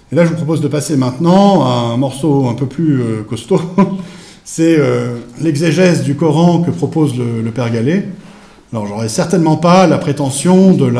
Et là, je vous propose de passer maintenant à un morceau un peu plus costaud. C'est l'exégèse du Coran que propose le Père Gallet. Alors, j'aurais certainement pas la prétention de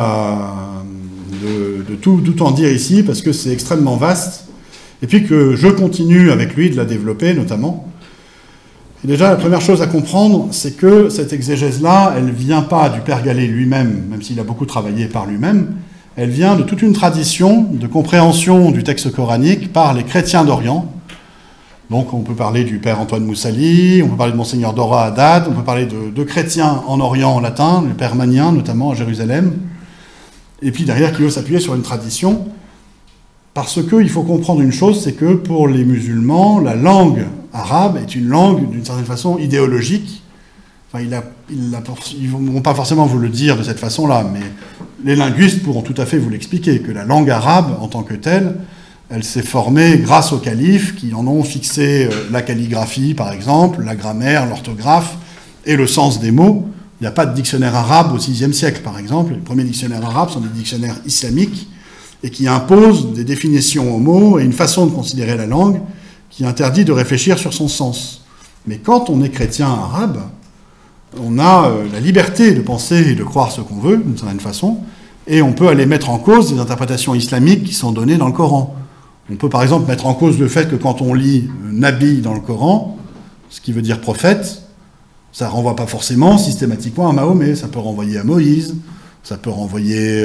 tout en dire ici, parce que c'est extrêmement vaste, et puis que je continue avec lui de la développer, notamment. Et déjà, la première chose à comprendre, c'est que cette exégèse-là, elle ne vient pas du Père Gallet lui-même, même s'il a beaucoup travaillé par lui-même, elle vient de toute une tradition de compréhension du texte coranique par les chrétiens d'Orient. Donc on peut parler du Père Antoine Moussali, on peut parler de Monseigneur Dora Haddad, on peut parler de chrétiens en Orient en latin, le Père Manien notamment à Jérusalem, et puis derrière qui veut s'appuyer sur une tradition, parce qu'il faut comprendre une chose, c'est que pour les musulmans, la langue arabe est une langue d'une certaine façon idéologique. Enfin, ils ne vont pas forcément vous le dire de cette façon-là, mais les linguistes pourront tout à fait vous l'expliquer, que la langue arabe, en tant que telle, elle s'est formée grâce aux califes qui en ont fixé la calligraphie, par exemple, la grammaire, l'orthographe et le sens des mots. Il n'y a pas de dictionnaire arabe au VIe siècle, par exemple. Les premiers dictionnaires arabes sont des dictionnaires islamiques et qui imposent des définitions aux mots et une façon de considérer la langue qui interdit de réfléchir sur son sens. Mais quand on est chrétien arabe, on a la liberté de penser et de croire ce qu'on veut, d'une certaine façon, et on peut aller mettre en cause des interprétations islamiques qui sont données dans le Coran. On peut par exemple mettre en cause le fait que quand on lit Nabi dans le Coran, ce qui veut dire prophète, ça ne renvoie pas forcément systématiquement à Mahomet, ça peut renvoyer à Moïse, ça peut renvoyer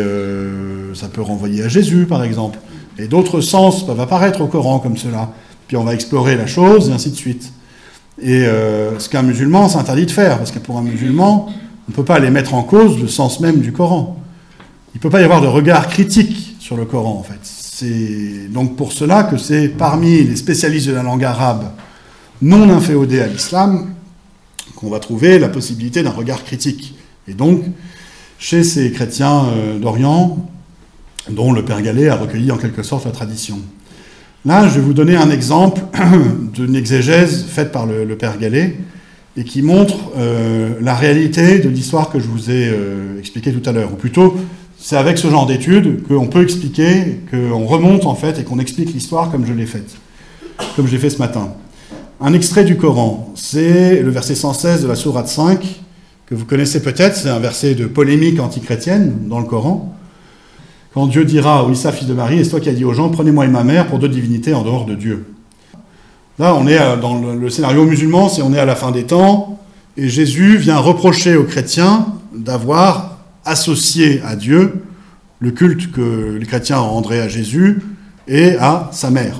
à Jésus par exemple. Et d'autres sens peuvent apparaître au Coran comme cela. Puis on va explorer la chose et ainsi de suite. Et ce qu'un musulman s'interdit de faire, parce que pour un musulman, on ne peut pas aller mettre en cause le sens même du Coran. Il ne peut pas y avoir de regard critique sur le Coran, en fait. C'est donc pour cela que c'est parmi les spécialistes de la langue arabe non inféodés à l'islam qu'on va trouver la possibilité d'un regard critique. Et donc, chez ces chrétiens d'Orient, dont le Père Gallet a recueilli en quelque sorte la tradition. Là, je vais vous donner un exemple d'une exégèse faite par le Père Gallet et qui montre la réalité de l'histoire que je vous ai expliquée tout à l'heure. Ou plutôt, c'est avec ce genre d'études qu'on peut expliquer, qu'on remonte en fait et qu'on explique l'histoire comme je l'ai faite, comme je l'ai fait ce matin. Un extrait du Coran, c'est le verset 116 de la sourate 5, que vous connaissez peut-être, c'est un verset de polémique antichrétienne dans le Coran. Quand Dieu dira, « Issa, fils de Marie, et c'est toi qui as dit aux gens, prenez-moi et ma mère pour deux divinités en dehors de Dieu. » Là, on est dans le scénario musulman, c'est on est à la fin des temps, et Jésus vient reprocher aux chrétiens d'avoir associé à Dieu le culte que les chrétiens ont rendu à Jésus et à sa mère.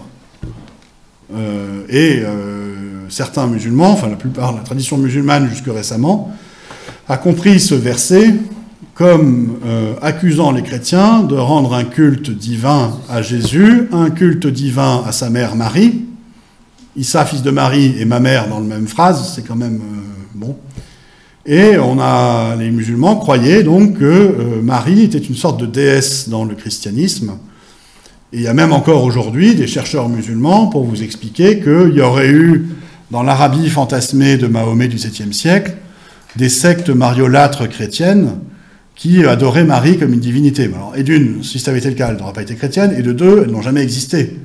Certains musulmans, enfin la plupart, la tradition musulmane jusque récemment, a compris ce verset comme accusant les chrétiens de rendre un culte divin à Jésus, un culte divin à sa mère Marie. Issa, fils de Marie, et ma mère dans la même phrase, c'est quand même bon. Et les musulmans croyaient donc que Marie était une sorte de déesse dans le christianisme. Et il y a même encore aujourd'hui des chercheurs musulmans pour vous expliquer qu'il y aurait eu, dans l'Arabie fantasmée de Mahomet du 7e siècle, des sectes mariolâtres chrétiennes qui adoraient Marie comme une divinité. Alors, et d'une, si ça avait été le cas, elle n'aurait pas été chrétienne, et de deux, elles n'ont jamais existé.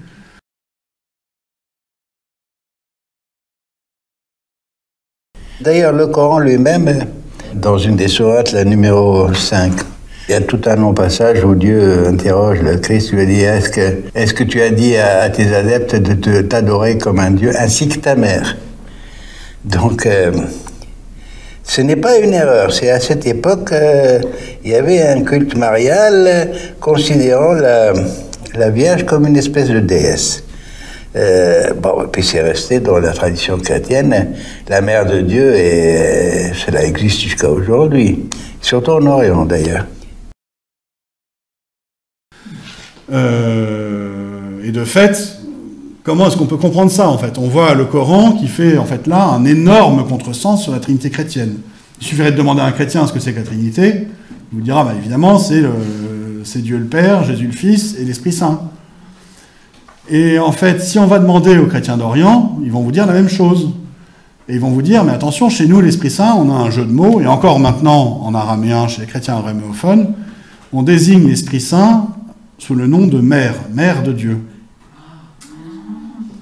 D'ailleurs, le Coran lui-même, dans une des sourates, la numéro 5, il y a tout un long passage où Dieu interroge le Christ, lui dit « Est-ce que tu as dit à tes adeptes de t'adorer comme un Dieu, ainsi que ta mère ?» Donc, ce n'est pas une erreur. C'est à cette époque, il y avait un culte marial considérant la Vierge comme une espèce de déesse. Puis c'est resté dans la tradition chrétienne, la mère de Dieu, et cela existe jusqu'à aujourd'hui, surtout en Orient d'ailleurs. Et de fait, comment est-ce qu'on peut comprendre ça en fait? On voit le Coran qui fait en fait là un énorme contresens sur la Trinité chrétienne. Il suffirait de demander à un chrétien ce que c'est que la Trinité, il vous dira bah, évidemment c'est Dieu le Père, Jésus le Fils et l'Esprit Saint. Et en fait, si on va demander aux chrétiens d'Orient, ils vont vous dire la même chose. Et ils vont vous dire, mais attention, chez nous, l'Esprit Saint, on a un jeu de mots, et encore maintenant, en araméen, chez les chrétiens araméophones, on désigne l'Esprit Saint sous le nom de mère, mère de Dieu.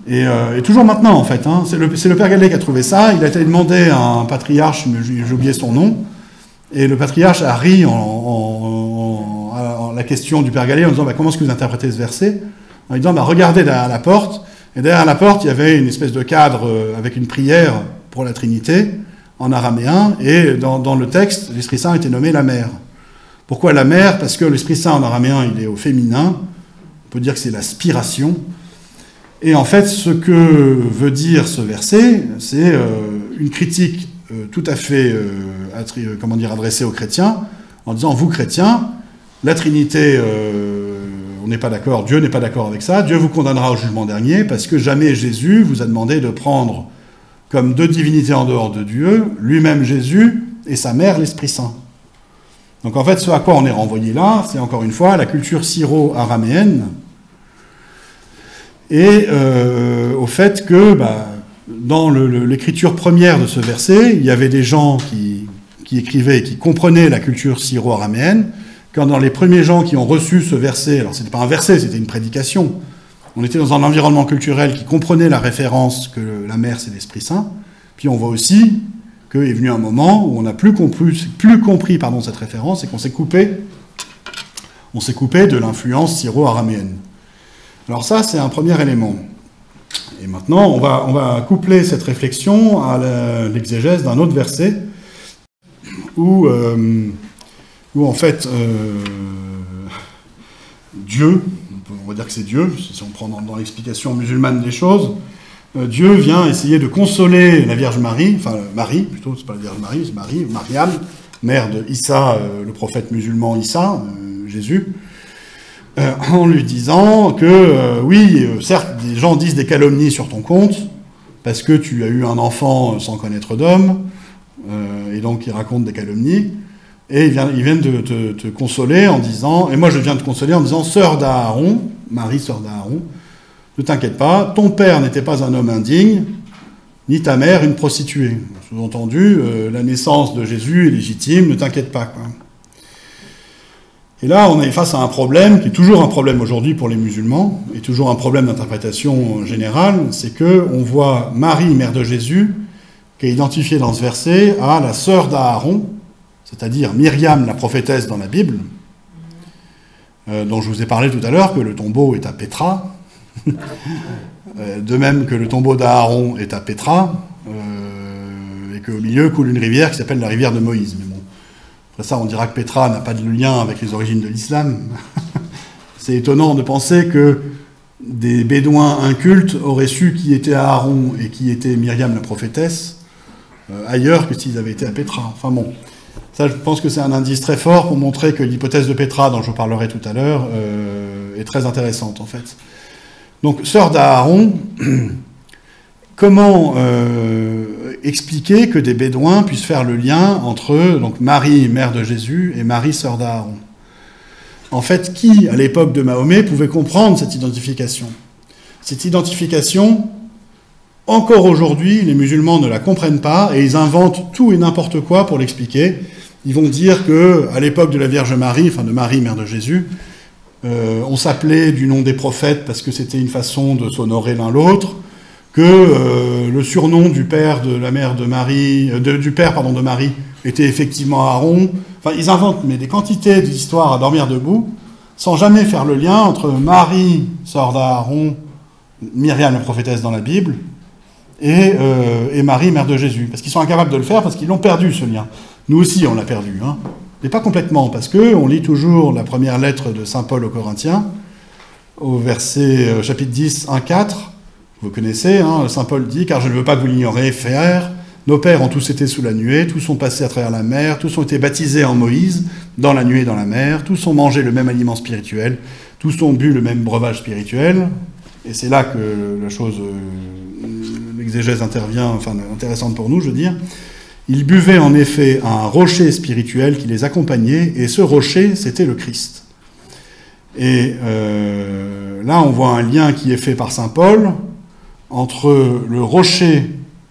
Et toujours maintenant, en fait. Hein. C'est le père Gallet qui a trouvé ça. Il a été demandé à un patriarche, j'ai oublié son nom, et le patriarche a ri la question du père Gallet en disant bah, « Comment est-ce que vous interprétez ce verset ?» En disant bah, « Regardez derrière la porte. » Et derrière la porte, il y avait une espèce de cadre avec une prière pour la Trinité, en araméen, et dans le texte, l'Esprit Saint était nommé la mère. Pourquoi la mère? Parce que l'Esprit Saint en araméen, il est au féminin. On peut dire que c'est l'aspiration. Et en fait, ce que veut dire ce verset, c'est une critique tout à fait adressée aux chrétiens, en disant, vous chrétiens, la Trinité, on n'est pas d'accord, Dieu n'est pas d'accord avec ça, Dieu vous condamnera au jugement dernier, parce que jamais Jésus vous a demandé de prendre comme deux divinités en dehors de Dieu, lui-même Jésus et sa mère, l'Esprit Saint. Donc en fait, ce à quoi on est renvoyé là, c'est encore une fois la culture syro-araméenne, et au fait que dans l'écriture première de ce verset, il y avait des gens qui écrivaient et qui comprenaient la culture syro-araméenne, quand dans les premiers gens qui ont reçu ce verset, alors c'était pas un verset, c'était une prédication, on était dans un environnement culturel qui comprenait la référence que la mère c'est l'Esprit Saint, puis on voit aussi qu'il est venu un moment où on n'a plus compris cette référence et qu'on s'est coupé de l'influence syro-araméenne. Alors ça, c'est un premier élément. Et maintenant, on va coupler cette réflexion à l'exégèse d'un autre verset où en fait, Dieu, on va dire que c'est Dieu, si on prend dans l'explication musulmane des choses, Dieu vient essayer de consoler la Vierge Marie, enfin Marie, plutôt, c'est pas la Vierge Marie, c'est Marie, Mariam, mère de Issa, le prophète musulman Issa, Jésus, en lui disant que, oui, certes, des gens disent des calomnies sur ton compte, parce que tu as eu un enfant sans connaître d'homme, et donc ils racontent des calomnies, et ils viennent te consoler en disant, et moi je viens te consoler en disant, sœur d'Aaron, Marie, sœur d'Aaron, ne t'inquiète pas, ton père n'était pas un homme indigne, ni ta mère une prostituée. Sous-entendu, la naissance de Jésus est légitime, ne t'inquiète pas, quoi. Et là, on est face à un problème, qui est toujours un problème aujourd'hui pour les musulmans, et toujours un problème d'interprétation générale, c'est qu'on voit Marie, mère de Jésus, qui est identifiée dans ce verset à la sœur d'Aaron, c'est-à-dire Myriam, la prophétesse dans la Bible, dont je vous ai parlé tout à l'heure, que le tombeau est à Pétra, de même que le tombeau d'Aaron est à Pétra, et qu'au milieu coule une rivière qui s'appelle la rivière de Moïse. Mais bon, après ça, on dira que Pétra n'a pas de lien avec les origines de l'islam. C'est étonnant de penser que des bédouins incultes auraient su qui était Aaron et qui était Myriam la prophétesse ailleurs que s'ils avaient été à Pétra. Enfin bon, ça je pense que c'est un indice très fort pour montrer que l'hypothèse de Pétra, dont je vous parlerai tout à l'heure, est très intéressante en fait. Donc, sœur d'Aaron, comment expliquer que des bédouins puissent faire le lien entre donc, Marie, mère de Jésus, et Marie, sœur d'Aaron? En fait, qui, à l'époque de Mahomet, pouvait comprendre cette identification? Cette identification, encore aujourd'hui, les musulmans ne la comprennent pas, et ils inventent tout et n'importe quoi pour l'expliquer. Ils vont dire qu'à l'époque de la Vierge Marie, enfin de Marie, mère de Jésus, on s'appelait du nom des prophètes parce que c'était une façon de s'honorer l'un l'autre, que le surnom du père de la mère de Marie, du père pardon de Marie était effectivement Aaron. Enfin, ils inventent mais des quantités d'histoires à dormir debout, sans jamais faire le lien entre Marie, sœur d'Aaron, Myriam la prophétesse dans la Bible, et Marie, mère de Jésus, parce qu'ils sont incapables de le faire parce qu'ils l'ont perdu ce lien. Nous aussi on l'a perdu, hein. Mais pas complètement, parce qu'on lit toujours la première lettre de saint Paul aux Corinthiens, au verset chapitre 10, 1, 4, vous connaissez, hein, saint Paul dit « Car je ne veux pas que vous l'ignoriez, frères, nos pères ont tous été sous la nuée, tous sont passés à travers la mer, tous ont été baptisés en Moïse, dans la nuée et dans la mer, tous ont mangé le même aliment spirituel, tous ont bu le même breuvage spirituel. » Et c'est là que la chose, l'exégèse intervient, enfin intéressante pour nous, je veux dire. Ils buvaient en effet un rocher spirituel qui les accompagnait, et ce rocher, c'était le Christ. Et là, on voit un lien qui est fait par saint Paul entre le rocher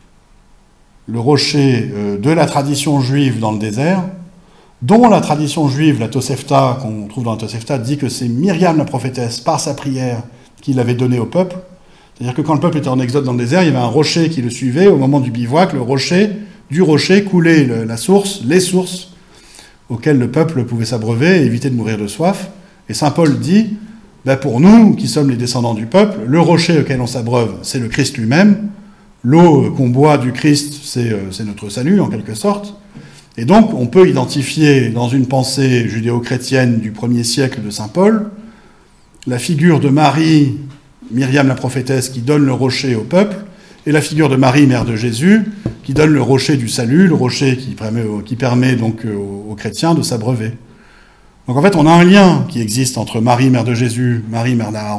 de la tradition juive dans le désert, dont la tradition juive, la Tosefta, qu'on trouve dans la Tosefta, dit que c'est Myriam la prophétesse, par sa prière, qui l'avait donné au peuple. C'est-à-dire que quand le peuple était en exode dans le désert, il y avait un rocher qui le suivait. Au moment du bivouac, du rocher coulait les sources auxquelles le peuple pouvait s'abreuver et éviter de mourir de soif. Et saint Paul dit, pour nous, qui sommes les descendants du peuple, le rocher auquel on s'abreuve, c'est le Christ lui-même. L'eau qu'on boit du Christ, c'est notre salut, en quelque sorte. Et donc, on peut identifier dans une pensée judéo-chrétienne du 1er siècle de saint Paul la figure de Marie, Myriam la prophétesse, qui donne le rocher au peuple, et la figure de Marie, mère de Jésus, qui donne le rocher du salut, le rocher qui permet donc aux chrétiens de s'abreuver. Donc en fait, on a un lien qui existe entre Marie, mère de Jésus, Marie,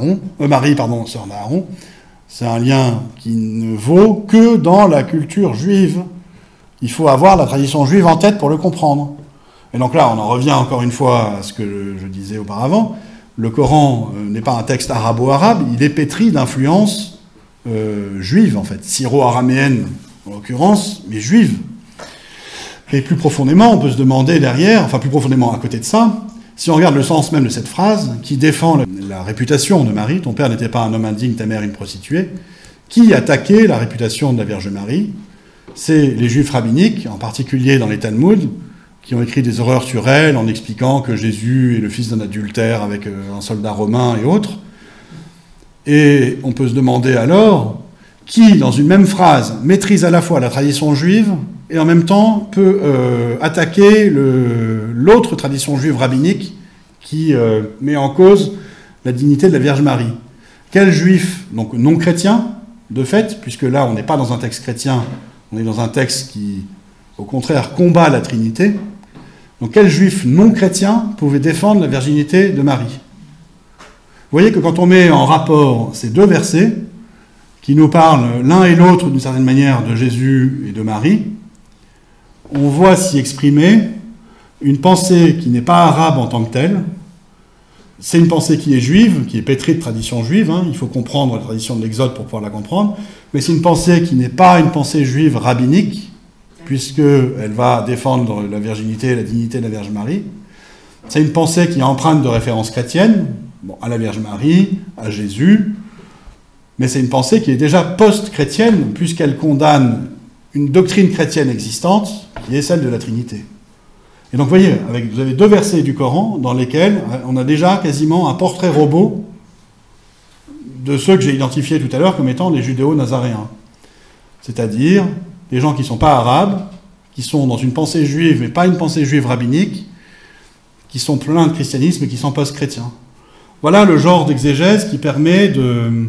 sœur d'Aaron. C'est un lien qui ne vaut que dans la culture juive. Il faut avoir la tradition juive en tête pour le comprendre. Et donc là, on en revient encore une fois à ce que je disais auparavant. Le Coran n'est pas un texte arabo-arabe, il est pétri d'influences juives, en fait. Syro-araméenne, en l'occurrence, mais juive. Et plus profondément, on peut se demander derrière, plus profondément à côté de ça, si on regarde le sens même de cette phrase, qui défend la réputation de Marie, ton père n'était pas un homme indigne, ta mère une prostituée, qui attaquait la réputation de la Vierge Marie? C'est les juifs rabbiniques, en particulier dans les Talmuds, qui ont écrit des horreurs sur elle en expliquant que Jésus est le fils d'un adultère avec un soldat romain et autres. Et on peut se demander alors, qui, dans une même phrase, maîtrise à la fois la tradition juive et en même temps peut attaquer l'autre tradition juive rabbinique qui met en cause la dignité de la Vierge Marie. Quel juif, donc non chrétien, de fait, puisque là on n'est pas dans un texte chrétien, on est dans un texte qui, au contraire, combat la Trinité. Donc quel juif non chrétien pouvait défendre la virginité de Marie? Vous voyez que quand on met en rapport ces deux versets, qui nous parlent l'un et l'autre d'une certaine manière de Jésus et de Marie, on voit s'y exprimer une pensée qui n'est pas arabe en tant que telle. C'est une pensée qui est juive, qui est pétrie de tradition juive, il faut comprendre la tradition de l'Exode pour pouvoir la comprendre, mais c'est une pensée qui n'est pas une pensée juive rabbinique, puisqu'elle va défendre la virginité et la dignité de la Vierge Marie. C'est une pensée qui est empreinte de références chrétiennes, à la Vierge Marie, à Jésus, mais c'est une pensée qui est déjà post-chrétienne, puisqu'elle condamne une doctrine chrétienne existante, qui est celle de la Trinité. Et donc, vous voyez, vous avez deux versets du Coran dans lesquels on a déjà quasiment un portrait robot de ceux que j'ai identifiés tout à l'heure comme étant les judéo-nazaréens. C'est-à-dire des gens qui ne sont pas arabes, qui sont dans une pensée juive, mais pas une pensée juive rabbinique, qui sont pleins de christianisme et qui sont post-chrétiens. Voilà le genre d'exégèse qui permet de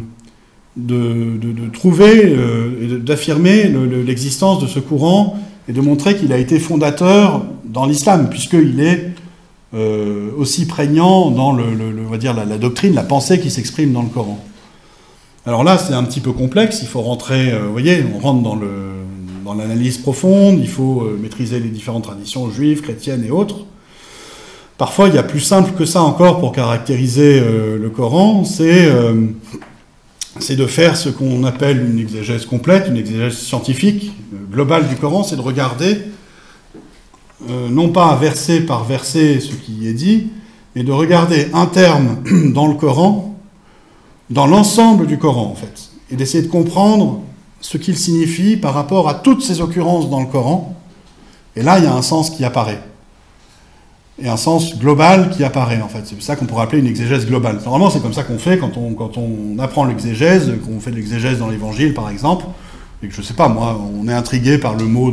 trouver et d'affirmer l'existence de ce courant et de montrer qu'il a été fondateur dans l'islam, puisqu'il est aussi prégnant dans on va dire la doctrine, la pensée qui s'exprime dans le Coran. Alors là, c'est un petit peu complexe, il faut rentrer, vous voyez, on rentre dans l'analyse profonde, il faut maîtriser les différentes traditions juives, chrétiennes et autres. Parfois, il y a plus simple que ça encore pour caractériser le Coran, c'est de faire ce qu'on appelle une exégèse complète, une exégèse scientifique, globale du Coran, c'est de regarder, non pas verset par verset ce qui est dit, mais de regarder un terme dans le Coran, dans l'ensemble du Coran en fait, et d'essayer de comprendre ce qu'il signifie par rapport à toutes ces occurrences dans le Coran, et là il y a un sens qui apparaît. Et un sens global qui apparaît, en fait. C'est ça qu'on pourrait appeler une exégèse globale. Normalement, c'est comme ça qu'on fait quand on apprend l'exégèse, qu'on fait de l'exégèse dans l'Évangile, par exemple, et que, je sais pas, moi, on est intrigué par le mot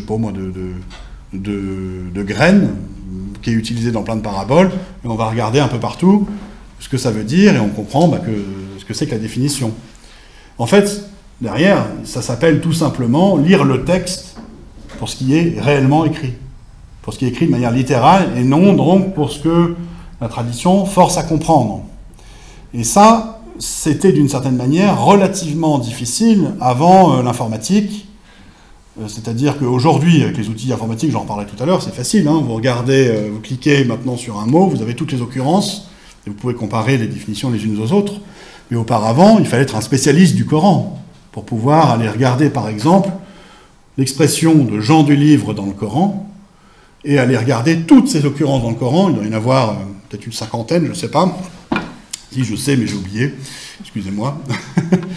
de graine, qui est utilisé dans plein de paraboles, et on va regarder un peu partout ce que ça veut dire, et on comprend ce que c'est que la définition. En fait, derrière, ça s'appelle tout simplement lire le texte pour ce qui est réellement écrit. Pour ce qui est écrit de manière littérale, et non donc pour ce que la tradition force à comprendre. Et ça, c'était d'une certaine manière relativement difficile avant l'informatique, c'est-à-dire qu'aujourd'hui, avec les outils informatiques, j'en parlais tout à l'heure, c'est facile, vous regardez, vous cliquez maintenant sur un mot, vous avez toutes les occurrences, et vous pouvez comparer les définitions les unes aux autres, mais auparavant, il fallait être un spécialiste du Coran, pour pouvoir aller regarder, par exemple, l'expression de Jean du Livre dans le Coran, et aller regarder toutes ces occurrences dans le Coran. Il doit y en avoir peut-être une cinquantaine, je ne sais pas. Si, je sais, mais j'ai oublié. Excusez-moi.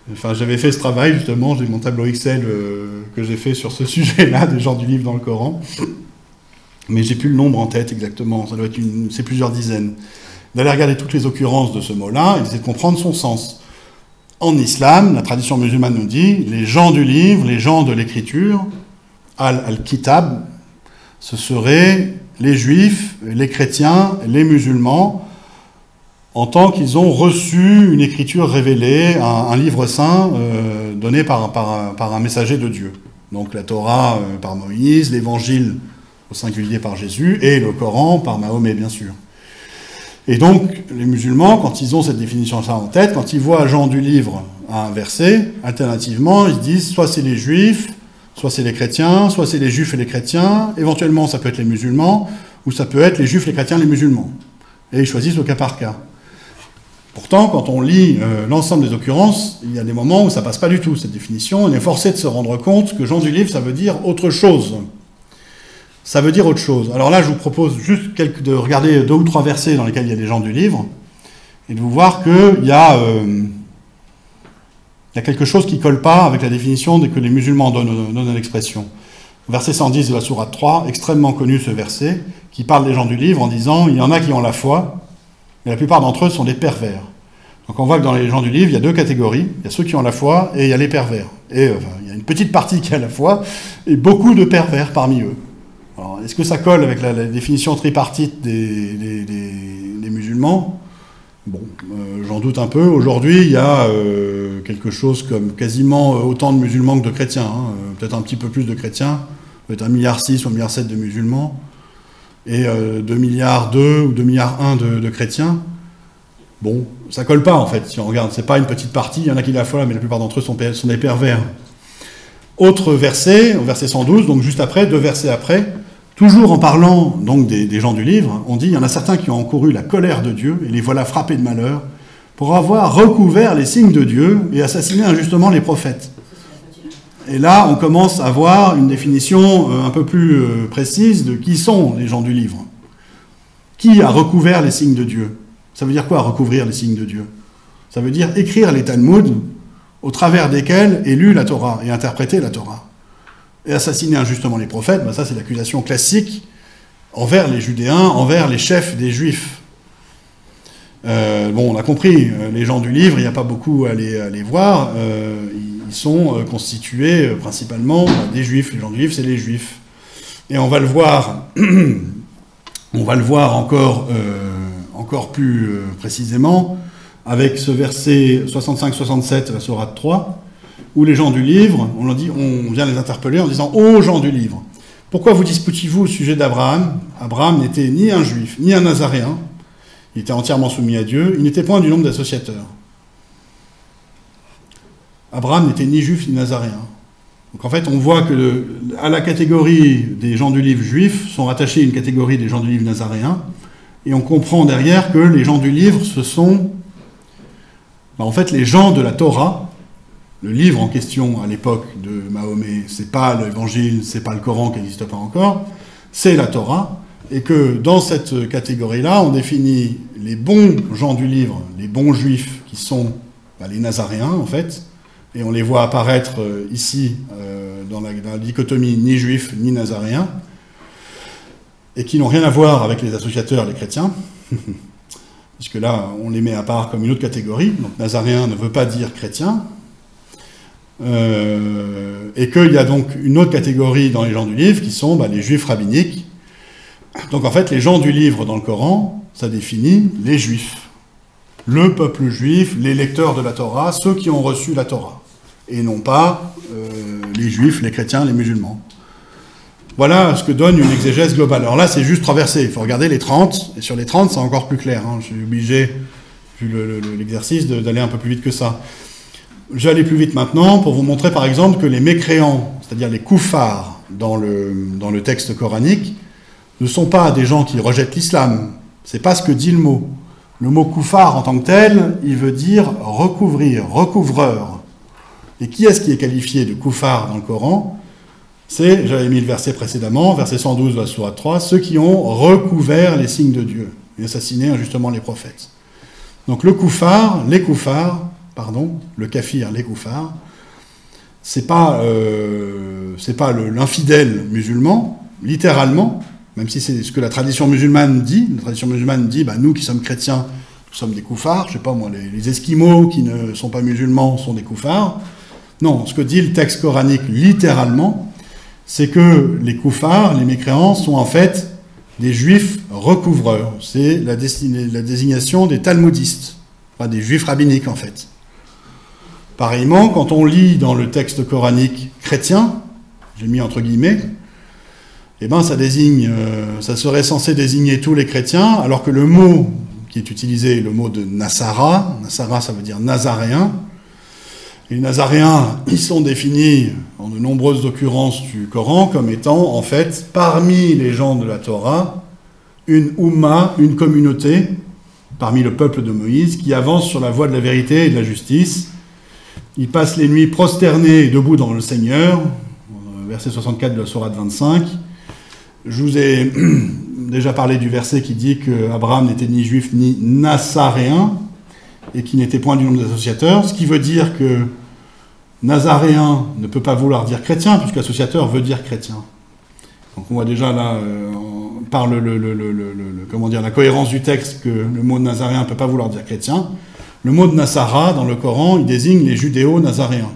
Enfin, j'avais fait ce travail, justement, j'ai mon tableau Excel que j'ai fait sur ce sujet-là, des gens du livre dans le Coran. Mais j'ai plus le nombre en tête exactement, ça doit être c'est plusieurs dizaines. D'aller regarder toutes les occurrences de ce mot-là et d'essayer de comprendre son sens. En islam, la tradition musulmane nous dit, les gens du livre, les gens de l'écriture, al-kitab, ce seraient les juifs, les chrétiens, les musulmans, en tant qu'ils ont reçu une écriture révélée, un livre saint donné par un messager de Dieu. Donc la Torah par Moïse, l'Évangile au singulier par Jésus, et le Coran par Mahomet, bien sûr. Et donc, les musulmans, quand ils ont cette définition-là en tête, quand ils voient Jean du livre un verset, alternativement, ils disent soit c'est les juifs, soit c'est les chrétiens, soit c'est les juifs et les chrétiens, éventuellement ça peut être les musulmans, ou ça peut être les juifs, les chrétiens, les musulmans. Et ils choisissent au cas par cas. Pourtant, quand on lit l'ensemble des occurrences, il y a des moments où ça passe pas du tout, cette définition. On est forcé de se rendre compte que Jean du livre, ça veut dire autre chose. Ça veut dire autre chose. Alors là, je vous propose juste de regarder 2 ou 3 versets dans lesquels il y a des gens du livre, et de vous voir qu'il y a quelque chose qui ne colle pas avec la définition que les musulmans donnent à l'expression. Verset 110 de la sourate 3, extrêmement connu ce verset, qui parle des gens du livre en disant « Il y en a qui ont la foi, mais la plupart d'entre eux sont des pervers. » Donc on voit que dans les gens du livre, il y a 2 catégories. Il y a ceux qui ont la foi et il y a les pervers. Et il y a une petite partie qui a la foi et beaucoup de pervers parmi eux. Alors, est-ce que ça colle avec la définition tripartite des musulmans? Bon, j'en doute un peu. Aujourd'hui, il y a quelque chose comme quasiment autant de musulmans que de chrétiens. Hein. Peut-être un petit peu plus de chrétiens. Peut-être 1,6 milliard ou 1,7 milliard de musulmans. Et 2,2 milliards ou 2,1 milliards de chrétiens. Bon, ça colle pas en fait. Si on regarde, c'est pas une petite partie. Il y en a qui la foi, mais la plupart d'entre eux sont des pervers. Autre verset, verset 112, donc juste après, 2 versets après. Toujours en parlant donc des gens du livre, on dit « Il y en a certains qui ont encouru la colère de Dieu, et les voilà frappés de malheur, pour avoir recouvert les signes de Dieu et assassiné injustement les prophètes. » Et là, on commence à voir une définition un peu plus précise de qui sont les gens du livre. Qui a recouvert les signes de Dieu? Ça veut dire quoi, recouvrir les signes de Dieu? Ça veut dire écrire les Talmuds, au travers desquels est lue la Torah et interpréter la Torah. Et assassiner injustement les prophètes, ben ça c'est l'accusation classique envers les Judéens, envers les chefs des Juifs. Bon, on a compris, les gens du livre, il n'y a pas beaucoup à les voir, ils sont constitués principalement des Juifs. Les gens du livre, c'est les Juifs. Et on va le voir, encore plus précisément avec ce verset 65-67 de la sourate 3, où les gens du livre, on vient les interpeller en disant « Ô gens du livre, pourquoi vous disputiez-vous au sujet d'Abraham? Abraham n'était ni un juif, ni un nazaréen. Il était entièrement soumis à Dieu. Il n'était point du nombre d'associateurs. » Abraham n'était ni juif, ni nazaréen. Donc en fait, on voit que à la catégorie des gens du livre juifs sont rattachés une catégorie des gens du livre nazaréens. Et on comprend derrière que les gens du livre, ce sont en fait les gens de la Torah. Le livre en question à l'époque de Mahomet, c'est pas l'Évangile, c'est pas le Coran qui n'existe pas encore, c'est la Torah, et que dans cette catégorie-là, on définit les bons gens du livre, les bons juifs, qui sont les nazaréens en fait, et on les voit apparaître ici dans la dichotomie ni juifs ni nazaréens, et qui n'ont rien à voir avec les associateurs, les chrétiens, puisque là, on les met à part comme une autre catégorie, donc nazaréen ne veut pas dire chrétien, et qu'il y a donc une autre catégorie dans les gens du livre qui sont les juifs rabbiniques. Donc en fait, les gens du livre dans le Coran, ça définit les juifs, le peuple juif, les lecteurs de la Torah, ceux qui ont reçu la Torah, et non pas les juifs, les chrétiens, les musulmans. Voilà ce que donne une exégèse globale. Alors là, c'est juste 3 versets, il faut regarder les 30, et sur les 30, c'est encore plus clair. Je suis obligé, vu l'exercice, d'aller un peu plus vite que ça. Je vais aller plus vite maintenant pour vous montrer par exemple que les mécréants, c'est-à-dire les koufars dans le texte coranique, ne sont pas des gens qui rejettent l'islam. C'est pas ce que dit le mot. Le mot koufar en tant que tel, il veut dire recouvrir, recouvreur. Et qui est-ce qui est qualifié de koufar dans le Coran? C'est, j'avais mis le verset précédemment, verset 112 de la sourate 3, ceux qui ont recouvert les signes de Dieu et assassiné injustement les prophètes. Donc le koufar, les koufars, pardon, le kafir, les koufars, c'est pas l'infidèle musulman, littéralement, même si c'est ce que la tradition musulmane dit. La tradition musulmane dit, bah, nous qui sommes chrétiens, nous sommes des koufars. Je sais pas moi, les Esquimaux qui ne sont pas musulmans sont des koufars. Non, ce que dit le texte coranique littéralement, c'est que les koufars, les mécréants, sont en fait des juifs recouvreurs. C'est la désignation des talmudistes, enfin, des juifs rabbiniques en fait. Pareillement, quand on lit dans le texte coranique chrétien, j'ai mis entre guillemets, eh ben ça serait censé désigner tous les chrétiens, alors que le mot qui est utilisé est le mot de Nassara. Nassara, ça veut dire nazaréen. Et les nazaréens, ils sont définis en de nombreuses occurrences du Coran comme étant, en fait, parmi les gens de la Torah, une Oumma, une communauté, parmi le peuple de Moïse, qui avance sur la voie de la vérité et de la justice. Ils passent les nuits prosternés et debout dans le Seigneur, verset 64 de la sourate 25. Je vous ai déjà parlé du verset qui dit qu'Abraham n'était ni juif ni nazaréen, et qui n'était point du nombre d'associateurs, ce qui veut dire que nazaréen ne peut pas vouloir dire chrétien, puisque associateur veut dire chrétien. Donc on voit déjà là, par la cohérence du texte, que le mot nazaréen ne peut pas vouloir dire chrétien. Le mot de Nassara, dans le Coran, il désigne les judéo-nazaréens.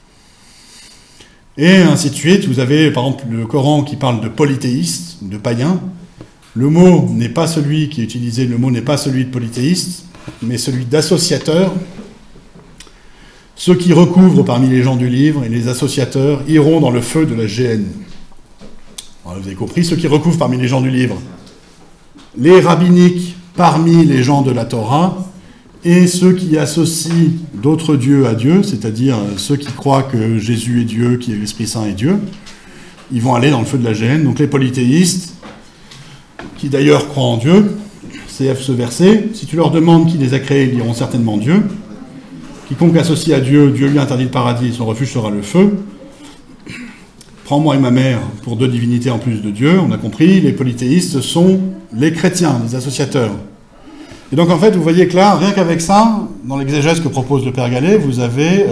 Et ainsi de suite, vous avez par exemple le Coran qui parle de polythéistes, de païens. Le mot n'est pas celui qui est utilisé, le mot n'est pas celui de polythéiste, mais celui d'associateur. Ceux qui recouvrent parmi les gens du livre et les associateurs iront dans le feu de la géhenne. Alors, vous avez compris, ceux qui recouvrent parmi les gens du livre, les rabbiniques parmi les gens de la Torah, et ceux qui associent d'autres dieux à Dieu, c'est-à-dire ceux qui croient que Jésus est Dieu, que l'Esprit Saint est Dieu, ils vont aller dans le feu de la géhenne. Donc les polythéistes, qui d'ailleurs croient en Dieu, CF ce verset, si tu leur demandes qui les a créés, ils diront certainement Dieu. Quiconque associe à Dieu, Dieu lui interdit le paradis, son refuge sera le feu. Prends-moi et ma mère pour deux divinités en plus de Dieu. On a compris, les polythéistes sont les chrétiens, les associateurs. Et donc en fait, vous voyez que là, rien qu'avec ça, dans l'exégèse que propose le Père Gallet, vous avez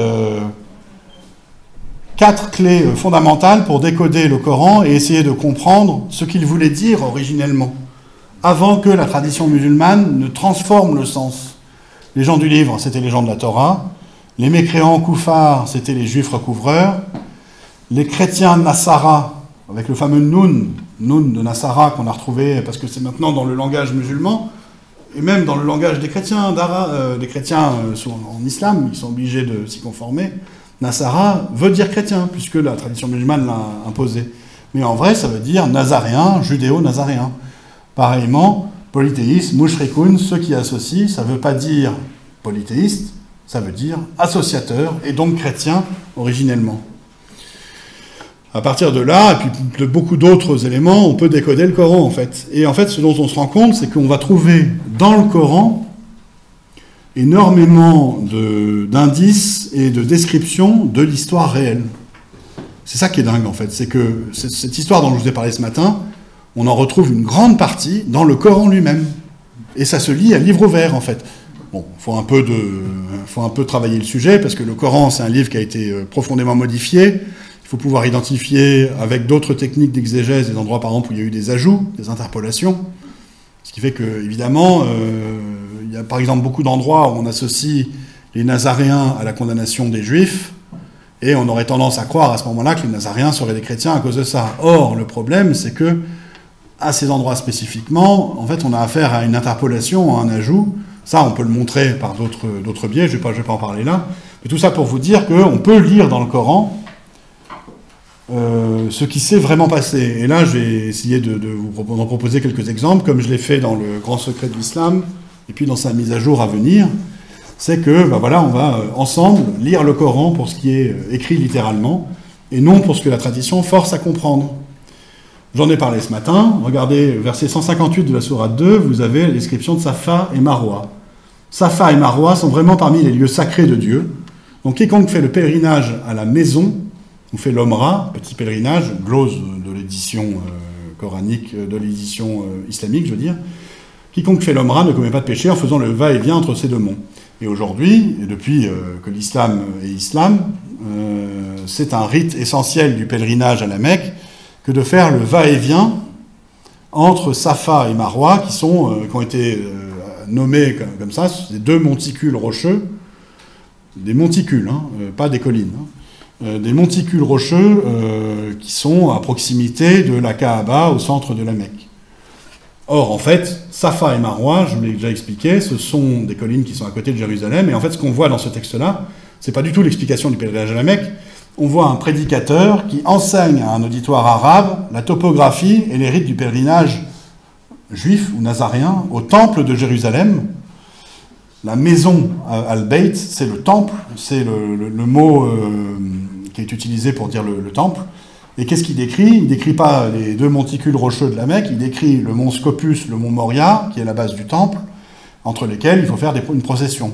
4 clés fondamentales pour décoder le Coran et essayer de comprendre ce qu'il voulait dire originellement, avant que la tradition musulmane ne transforme le sens. Les gens du livre, c'était les gens de la Torah. Les mécréants koufars, c'était les juifs recouvreurs. Les chrétiens Nassara, avec le fameux Noun de Nassara qu'on a retrouvé, parce que c'est maintenant dans le langage musulman, et même dans le langage des chrétiens, en islam, ils sont obligés de s'y conformer. Nassara veut dire chrétien, puisque la tradition musulmane l'a imposé. Mais en vrai, ça veut dire nazaréen, judéo-nazaréen. Pareillement, polythéiste, mushrikoun, ceux qui associent, ça ne veut pas dire polythéiste, ça veut dire associateur, et donc chrétien originellement. À partir de là, et puis de beaucoup d'autres éléments, on peut décoder le Coran, en fait. Et en fait, ce dont on se rend compte, c'est qu'on va trouver dans le Coran énormément d'indices et de descriptions de l'histoire réelle. C'est ça qui est dingue, en fait. C'est que cette histoire dont je vous ai parlé ce matin, on en retrouve une grande partie dans le Coran lui-même. Et ça se lit à livre ouvert, en fait. Bon, faut un peu travailler le sujet, parce que le Coran, c'est un livre qui a été profondément modifié. Il faut pouvoir identifier avec d'autres techniques d'exégèse des endroits, par exemple, où il y a eu des ajouts, des interpolations. Ce qui fait que, évidemment, il y a par exemple beaucoup d'endroits où on associe les Nazaréens à la condamnation des Juifs, et on aurait tendance à croire à ce moment-là que les Nazaréens seraient des chrétiens à cause de ça. Or, le problème, c'est que, à ces endroits spécifiquement, en fait, on a affaire à une interpolation, à un ajout. Ça, on peut le montrer par d'autres biais, je vais pas en parler là. Mais tout ça pour vous dire qu'on peut lire dans le Coran ce qui s'est vraiment passé. Et là, je vais essayer de vous en proposer quelques exemples, comme je l'ai fait dans le Grand Secret de l'Islam, et puis dans sa mise à jour à venir. C'est que, on va ensemble lire le Coran pour ce qui est écrit littéralement, et non pour ce que la tradition force à comprendre. J'en ai parlé ce matin. Regardez, verset 158 de la sourate 2, vous avez la description de Safa et Marwa. Safa et Marwa sont vraiment parmi les lieux sacrés de Dieu. Donc quiconque fait le pèlerinage à la maison, on fait l'Omra, petit pèlerinage, glose de l'édition coranique, de l'édition islamique, je veux dire. Quiconque fait l'Omra ne commet pas de péché en faisant le va-et-vient entre ces deux monts. Et aujourd'hui, et depuis que l'islam est islam, c'est un rite essentiel du pèlerinage à la Mecque que de faire le va-et-vient entre Safa et Marwa, qui ont été nommés comme ça, c'est deux monticules rocheux, des monticules, hein, pas des collines, hein, des monticules rocheux qui sont à proximité de la Kaaba, au centre de la Mecque. Or, en fait, Safa et Marwa, je vous l'ai déjà expliqué, ce sont des collines qui sont à côté de Jérusalem, et en fait, ce qu'on voit dans ce texte-là, c'est pas du tout l'explication du pèlerinage à la Mecque. On voit un prédicateur qui enseigne à un auditoire arabe la topographie et les rites du pèlerinage juif ou nazaréen au temple de Jérusalem. La maison al-Bayt, c'est le temple, c'est le mot qui est utilisé pour dire le temple. Et qu'est-ce qu'il décrit? Il ne décrit pas les deux monticules rocheux de la Mecque, il décrit le mont Scopus, le mont Moria, qui est la base du temple, entre lesquels il faut faire une procession.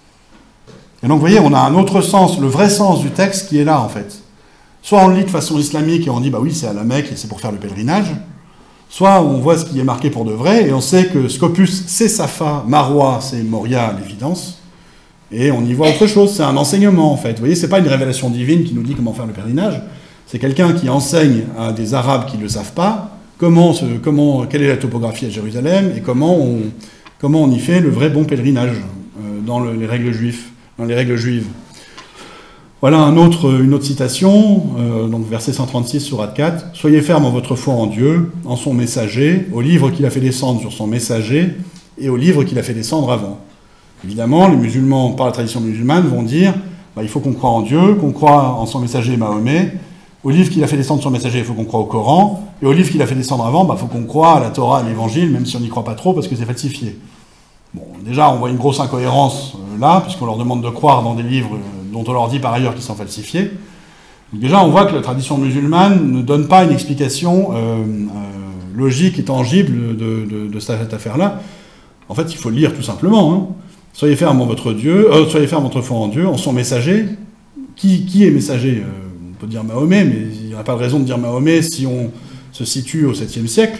Et donc, vous voyez, on a un autre sens, le vrai sens du texte qui est là, en fait. Soit on le lit de façon islamique et on dit, bah oui, c'est à la Mecque et c'est pour faire le pèlerinage. Soit on voit ce qui est marqué pour de vrai et on sait que Scopus, c'est Safa, Marwa, c'est Moria, à l'évidence. Et on y voit autre chose, c'est un enseignement, en fait. Vous voyez, c'est pas une révélation divine qui nous dit comment faire le pèlerinage. C'est quelqu'un qui enseigne à des Arabes qui ne le savent pas quelle est la topographie à Jérusalem et comment on y fait le vrai bon pèlerinage dans les règles juives. Voilà une autre citation, donc verset 136 sourate 4. « Soyez fermes en votre foi en Dieu, en son messager, au livre qu'il a fait descendre sur son messager et au livre qu'il a fait descendre avant. » Évidemment, les musulmans, par la tradition musulmane, vont dire il faut qu'on croie en Dieu, qu'on croit en son messager Mahomet. Au livre qu'il a fait descendre sur son messager, il faut qu'on croie au Coran. Et au livre qu'il a fait descendre avant, il faut qu'on croie à la Torah, à l'Évangile, même si on n'y croit pas trop, parce que c'est falsifié. Bon, déjà, on voit une grosse incohérence là, puisqu'on leur demande de croire dans des livres dont on leur dit par ailleurs qu'ils sont falsifiés. Donc déjà, on voit que la tradition musulmane ne donne pas une explication logique et tangible de cette affaire-là. En fait, il faut le lire tout simplement. Hein. Soyez fermes en votre foi en Dieu, en son messager. Qui est messager? On peut dire Mahomet, mais il n'y a pas de raison de dire Mahomet si on se situe au 7e siècle.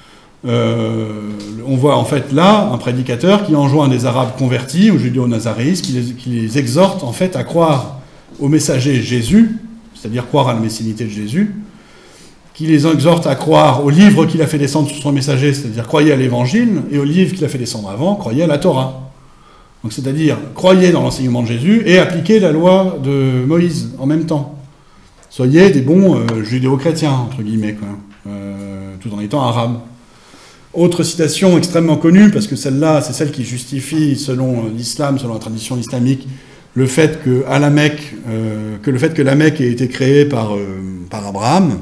On voit en fait là un prédicateur qui enjoint des Arabes convertis, aux judéo-nazaréistes, qui les exhorte en fait à croire au messager Jésus, c'est-à-dire croire à la messinité de Jésus, qui les exhorte à croire au livre qu'il a fait descendre sur son messager, c'est-à-dire croyez à l'Évangile, et au livre qu'il a fait descendre avant, croyez à la Torah. Donc c'est-à-dire croyez dans l'enseignement de Jésus et appliquez la loi de Moïse en même temps. Soyez des bons judéo-chrétiens, entre guillemets, quoi, tout en étant arabes. Autre citation extrêmement connue, parce que celle-là, c'est celle qui justifie, selon l'islam, selon la tradition islamique, le fait que la Mecque ait été créée par Abraham.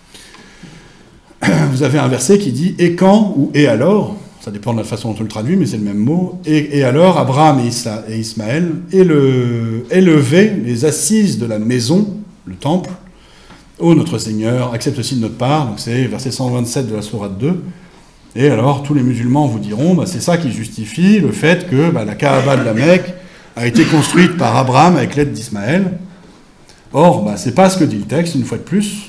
Vous avez un verset qui dit « Et quand » ou « Et alors », ça dépend de la façon dont on le traduit, mais c'est le même mot, « Et alors, Abraham et Ismaël élevaient les assises de la maison, le temple, ô notre Seigneur, accepte aussi de notre part », donc c'est verset 127 de la sourate 2, et alors tous les musulmans vous diront, c'est ça qui justifie le fait que la Kaaba de la Mecque a été construite par Abraham avec l'aide d'Ismaël. Or, c'est pas ce que dit le texte, une fois de plus.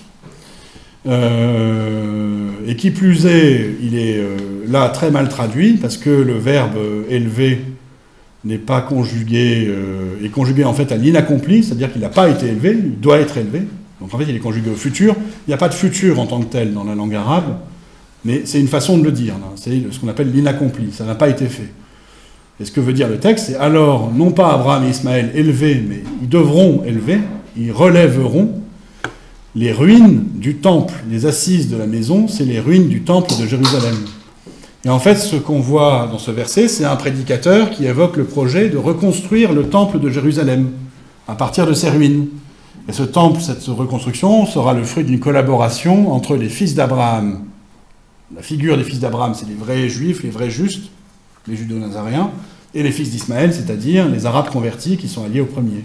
Et qui plus est, il est là très mal traduit, parce que le verbe élever n'est pas conjugué, est conjugué en fait à l'inaccompli, c'est-à-dire qu'il n'a pas été élevé, il doit être élevé. Donc en fait, il est conjugué au futur. Il n'y a pas de futur en tant que tel dans la langue arabe, mais c'est une façon de le dire. C'est ce qu'on appelle l'inaccompli, ça n'a pas été fait. Et ce que veut dire le texte, c'est alors, non pas Abraham et Ismaël élevés, mais ils devront élever, ils relèveront les ruines du temple. Les assises de la maison, c'est les ruines du temple de Jérusalem. Et en fait, ce qu'on voit dans ce verset, c'est un prédicateur qui évoque le projet de reconstruire le temple de Jérusalem à partir de ces ruines. Et ce temple, cette reconstruction, sera le fruit d'une collaboration entre les fils d'Abraham. La figure des fils d'Abraham, c'est les vrais juifs, les vrais justes, les judéo-nazaréens, et les fils d'Ismaël, c'est-à-dire les Arabes convertis qui sont alliés au premier.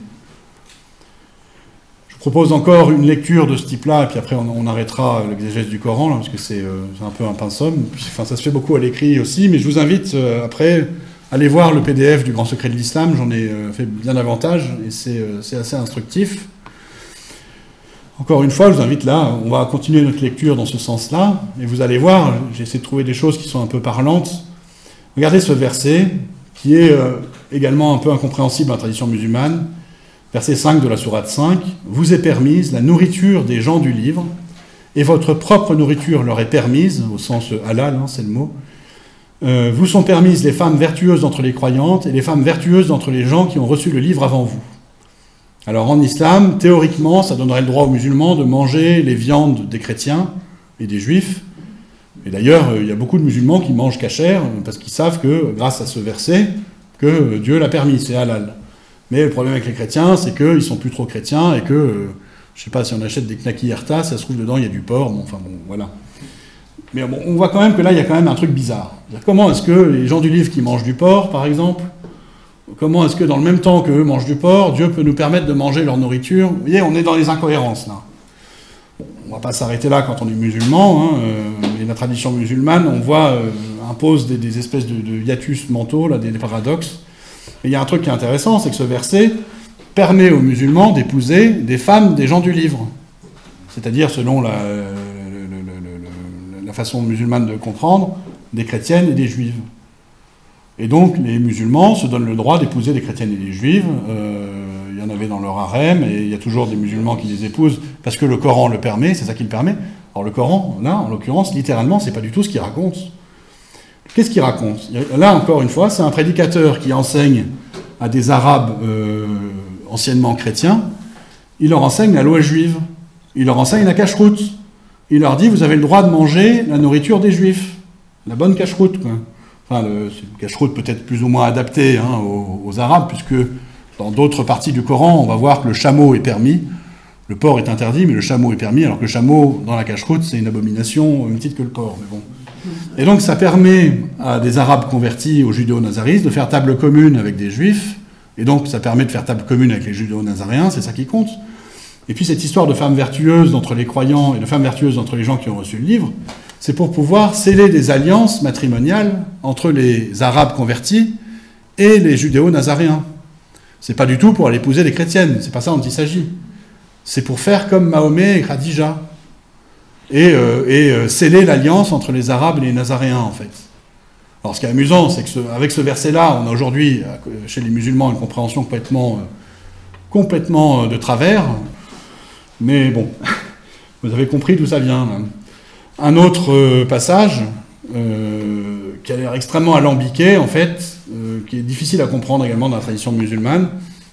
Je propose encore une lecture de ce type-là, et puis après on arrêtera l'exégèse du Coran, là, parce que c'est un peu un pinceau. Enfin, ça se fait beaucoup à l'écrit aussi, mais je vous invite après à aller voir le PDF du Grand Secret de l'Islam. J'en ai fait bien davantage, et c'est assez instructif. Encore une fois, je vous invite là, on va continuer notre lecture dans ce sens-là, et vous allez voir, j'ai essayé de trouver des choses qui sont un peu parlantes. Regardez ce verset, qui est également un peu incompréhensible dans la tradition musulmane. Verset 5 de la sourate 5, « Vous est permise la nourriture des gens du livre, et votre propre nourriture leur est permise, au sens halal, hein, c'est le mot. Vous sont permises les femmes vertueuses d'entre les croyantes et les femmes vertueuses d'entre les gens qui ont reçu le livre avant vous. » Alors en islam, théoriquement, ça donnerait le droit aux musulmans de manger les viandes des chrétiens et des juifs. Et d'ailleurs, il y a beaucoup de musulmans qui mangent kasher parce qu'ils savent que, grâce à ce verset, que Dieu l'a permis, c'est halal. Mais le problème avec les chrétiens, c'est qu'ils ne sont plus trop chrétiens et que, je ne sais pas, si on achète des knaki yerta, ça se trouve dedans, il y a du porc, bon, enfin bon, voilà. Mais bon, on voit quand même que là, il y a quand même un truc bizarre. Comment est-ce que les gens du livre qui mangent du porc, par exemple, comment est-ce que dans le même temps qu'eux mangent du porc, Dieu peut nous permettre de manger leur nourriture? Vous voyez, on est dans les incohérences, là. On ne va pas s'arrêter là quand on est musulman, hein, mais la tradition musulmane, on voit, impose des espèces de hiatus mentaux, là, des paradoxes. Et il y a un truc qui est intéressant, c'est que ce verset permet aux musulmans d'épouser des femmes des gens du livre. C'est-à-dire, selon la façon musulmane de comprendre, des chrétiennes et des juives. Et donc, les musulmans se donnent le droit d'épouser des chrétiennes et des juives. Il y en avait dans leur harem, et il y a toujours des musulmans qui les épousent, parce que le Coran le permet, c'est ça qui le permet. Alors le Coran, là, en l'occurrence, littéralement, c'est pas du tout ce qu'il raconte. Qu'est-ce qu'il raconte? Là, encore une fois, c'est un prédicateur qui enseigne à des Arabes anciennement chrétiens, il leur enseigne la loi juive, il leur enseigne la cacheroute. Il leur dit, vous avez le droit de manger la nourriture des Juifs, la bonne cacheroute, quoi. Enfin, c'est une cacheroute peut-être plus ou moins adaptée hein, aux Arabes, puisque dans d'autres parties du Coran, on va voir que le chameau est permis, le porc est interdit, mais le chameau est permis, alors que le chameau, dans la cacheroute, c'est une abomination, au même titre que le porc. Mais bon. Et donc, ça permet à des Arabes convertis aux judéo-nazaristes de faire table commune avec des Juifs, et donc ça permet de faire table commune avec les judéo-nazaréens, c'est ça qui compte. Et puis cette histoire de femmes vertueuses entre les croyants et de femmes vertueuses entre les gens qui ont reçu le livre, c'est pour pouvoir sceller des alliances matrimoniales entre les Arabes convertis et les judéo-nazaréens. C'est pas du tout pour aller épouser les chrétiennes, c'est pas ça dont il s'agit. C'est pour faire comme Mahomet et Khadija, et sceller l'alliance entre les Arabes et les Nazaréens, en fait. Alors ce qui est amusant, c'est qu'avec ce verset-là, on a aujourd'hui, chez les musulmans, une compréhension complètement de travers, mais bon, vous avez compris d'où ça vient. Là. Un autre passage, qui a l'air extrêmement alambiqué, en fait, qui est difficile à comprendre également dans la tradition musulmane,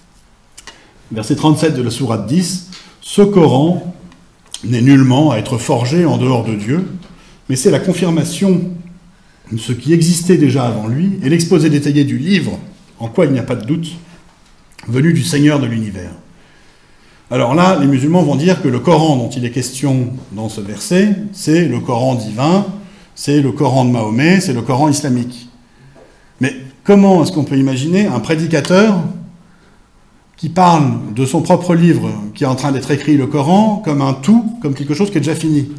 verset 37 de la sourate 10, « Ce Coran n'est nullement à être forgé en dehors de Dieu, mais c'est la confirmation de ce qui existait déjà avant lui, et l'exposé détaillé du livre, en quoi il n'y a pas de doute, venu du Seigneur de l'univers. » Alors là, les musulmans vont dire que le Coran dont il est question dans ce verset, c'est le Coran divin, c'est le Coran de Mahomet, c'est le Coran islamique. Mais comment est-ce qu'on peut imaginer un prédicateur qui parle de son propre livre, qui est en train d'être écrit, le Coran, comme un tout, comme quelque chose qui est déjà fini?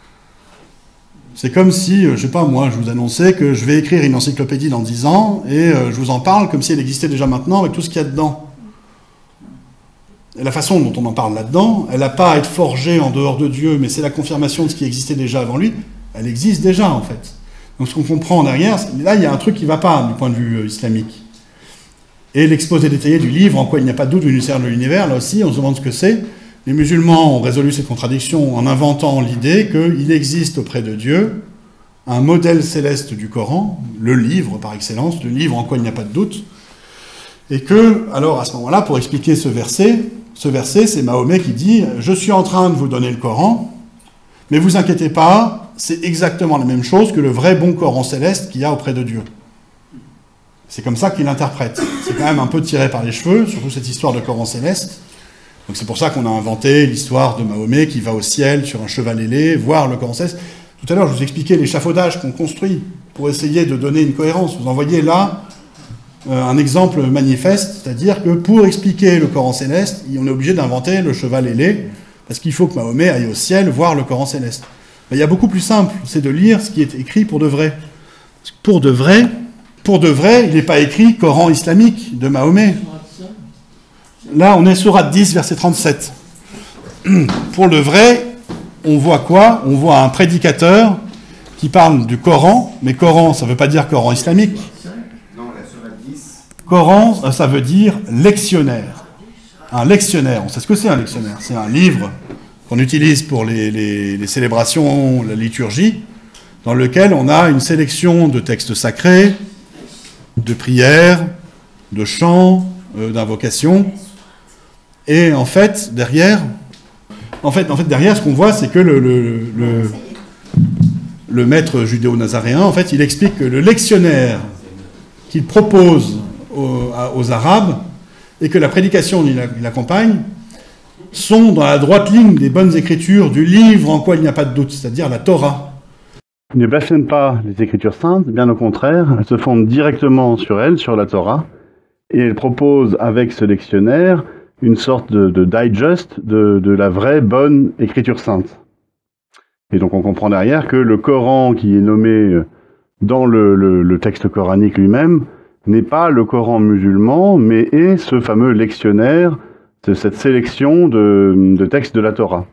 C'est comme si, je sais pas moi, je vous annonçais que je vais écrire une encyclopédie dans 10 ans, et je vous en parle comme si elle existait déjà maintenant, avec tout ce qu'il y a dedans. Et la façon dont on en parle là-dedans, elle n'a pas à être forgée en dehors de Dieu, mais c'est la confirmation de ce qui existait déjà avant lui, elle existe déjà, en fait. Donc ce qu'on comprend derrière, là, il y a un truc qui ne va pas, du point de vue islamique. Et l'exposé détaillé du livre, en quoi il n'y a pas de doute du Seigneur de l'univers, là aussi, on se demande ce que c'est. Les musulmans ont résolu cette contradiction en inventant l'idée qu'il existe auprès de Dieu un modèle céleste du Coran, le livre par excellence, le livre en quoi il n'y a pas de doute, et que, alors à ce moment-là, pour expliquer ce verset, c'est Mahomet qui dit « Je suis en train de vous donner le Coran, mais vous inquiétez pas, c'est exactement la même chose que le vrai bon Coran céleste qu'il y a auprès de Dieu. » C'est comme ça qu'il l'interprète. C'est quand même un peu tiré par les cheveux, surtout cette histoire de Coran céleste. Donc c'est pour ça qu'on a inventé l'histoire de Mahomet qui va au ciel sur un cheval ailé, voir le Coran céleste. Tout à l'heure, je vous expliquais l'échafaudage qu'on construit pour essayer de donner une cohérence. Vous en voyez là un exemple manifeste, c'est-à-dire que pour expliquer le Coran céleste, on est obligé d'inventer le cheval ailé, parce qu'il faut que Mahomet aille au ciel voir le Coran céleste. Mais il y a beaucoup plus simple, c'est de lire ce qui est écrit pour de vrai. Pour de vrai, il n'est pas écrit Coran islamique de Mahomet. Là, on est sourate 10, verset 37. Pour le vrai, on voit quoi? On voit un prédicateur qui parle du Coran, mais Coran, ça ne veut pas dire Coran islamique. Coran, ça veut dire lectionnaire. Un lectionnaire, on sait ce que c'est un lectionnaire. C'est un livre qu'on utilise pour les célébrations, la liturgie, dans lequel on a une sélection de textes sacrés, de prières, de chants, d'invocations. Et en fait, derrière, ce qu'on voit, c'est que le maître judéo-nazaréen, en fait, il explique que le lectionnaire qu'il propose aux Arabes et que la prédication qui l'accompagne sont dans la droite ligne des bonnes écritures du livre en quoi il n'y a pas de doute, c'est-à-dire la Torah. Il ne blasphème pas les Écritures saintes, bien au contraire, elles se fondent directement sur elles, sur la Torah, et elle propose avec ce lectionnaire une sorte de digest de la vraie bonne Écriture sainte. Et donc on comprend derrière que le Coran qui est nommé dans le texte coranique lui-même n'est pas le Coran musulman, mais est ce fameux lectionnaire, cette sélection de textes de la Torah.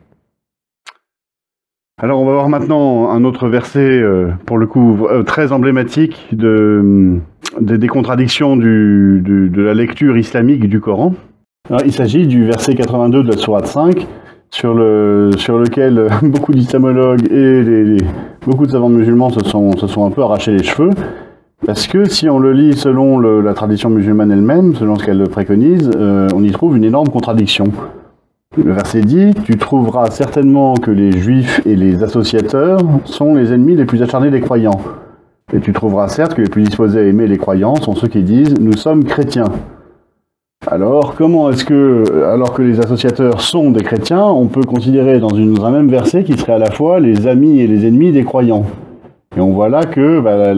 Alors on va voir maintenant un autre verset, pour le coup très emblématique des contradictions de la lecture islamique du Coran. Alors, il s'agit du verset 82 de la sourate 5, sur lequel beaucoup d'islamologues et beaucoup de savants musulmans se sont un peu arrachés les cheveux, parce que si on le lit selon la tradition musulmane elle-même, selon ce qu'elle préconise, on y trouve une énorme contradiction. Le verset dit « Tu trouveras certainement que les juifs et les associateurs sont les ennemis les plus acharnés des croyants. Et tu trouveras certes que les plus disposés à aimer les croyants sont ceux qui disent « Nous sommes chrétiens ». Alors, comment est-ce que, alors que les associateurs sont des chrétiens, on peut considérer dans un même verset qu'ils seraient à la fois les amis et les ennemis des croyants? Et on voit là que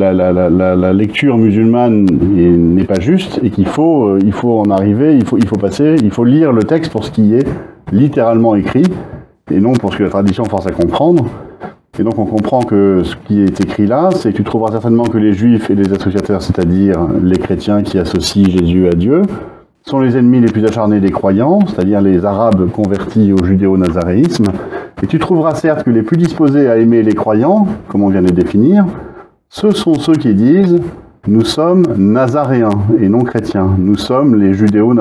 la lecture musulmane n'est pas juste et qu'il faut en arriver, il faut lire le texte pour ce qui est littéralement écrit et non pour ce que la tradition force à comprendre. Et donc on comprend que ce qui est écrit là, c'est que tu trouveras certainement que les juifs et les associateurs, c'est-à-dire les chrétiens qui associent Jésus à Dieu, sont les ennemis les plus acharnés des croyants, c'est-à-dire les Arabes convertis au judéo-nazaréisme. Et tu trouveras certes que les plus disposés à aimer les croyants, comme on vient de les définir, ce sont ceux qui disent « Nous sommes nazaréens et non chrétiens, nous sommes les judéo-nazaréens ».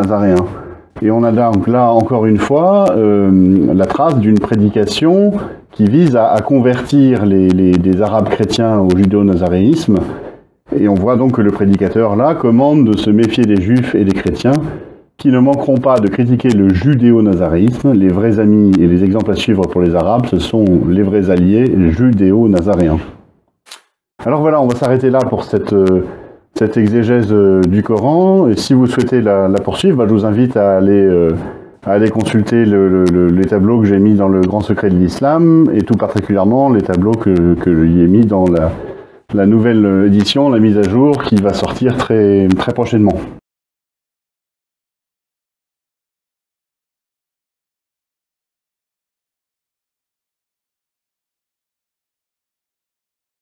Et on a donc là, encore une fois, la trace d'une prédication qui vise à convertir les Arabes chrétiens au judéo-nazaréisme. Et on voit donc que le prédicateur, là, commande de se méfier des juifs et des chrétiens, qui ne manqueront pas de critiquer le judéo-nazaréisme. Les vrais amis et les exemples à suivre pour les Arabes, ce sont les vrais alliés judéo-nazaréens. Alors voilà, on va s'arrêter là pour cette exégèse du Coran. Et si vous souhaitez la poursuivre, je vous invite à aller consulter les tableaux que j'ai mis dans le Grand Secret de l'Islam, et tout particulièrement les tableaux que j'y ai mis dans la nouvelle édition, la mise à jour, qui va sortir très, très prochainement.